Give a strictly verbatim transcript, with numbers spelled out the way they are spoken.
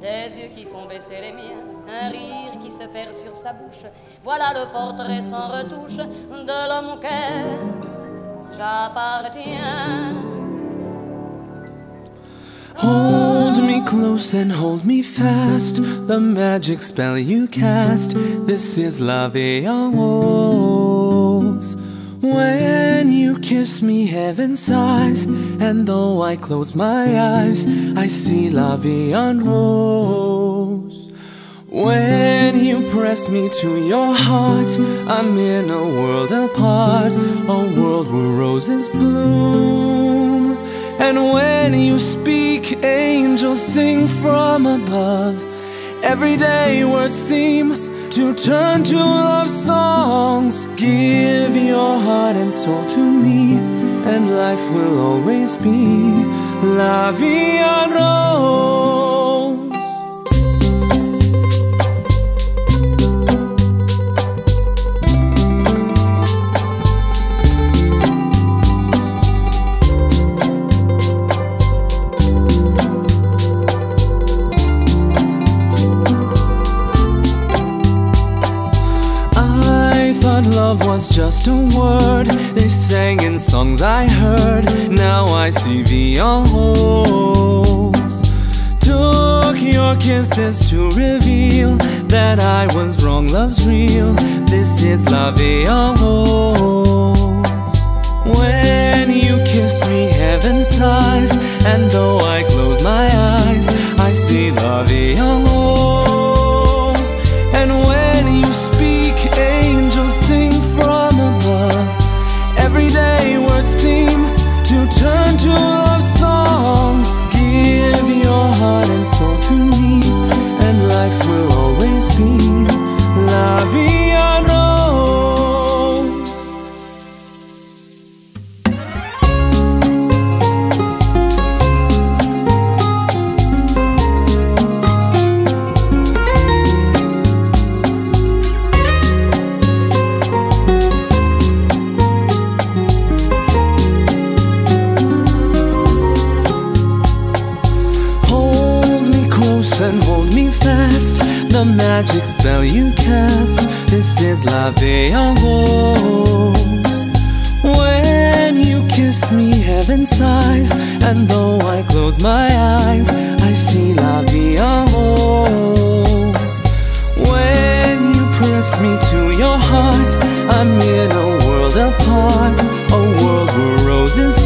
des yeux qui font baisser les miens, un rire qui se perd sur sa bouche. Voilà le portrait sans retouche de l'homme auquel j'appartiens. Hold me close and hold me fast, the magic spell you cast. This is La Vie en Rose. When you kiss me, heaven sighs, and though I close my eyes, I see La Vie en Rose. When you press me to your heart, I'm in a world apart, a world where roses bloom. And when you speak, angels sing from above. Everyday word seems to turn to love songs. Give your heart and soul to me, and life will always be La Vie en Rose. Love was just a word they sang in songs I heard. Now I see Vie en Rose. Took your kisses to reveal that I was wrong, love's real. This is La Vie en Rose. When you kiss me, heaven sighs, and though I close my eyes, I see La Vie en Rose. And when you speak, angels sing from above. Everyday word seems to turn to love songs. Give your heart and soul to me, and life will always be La Vie en Rose. And hold me fast, the magic spell you cast. This is La Vie en Rose. When you kiss me, heaven sighs, and though I close my eyes, I see La Vie en Rose. When you press me to your heart, I'm in a world apart, a world where roses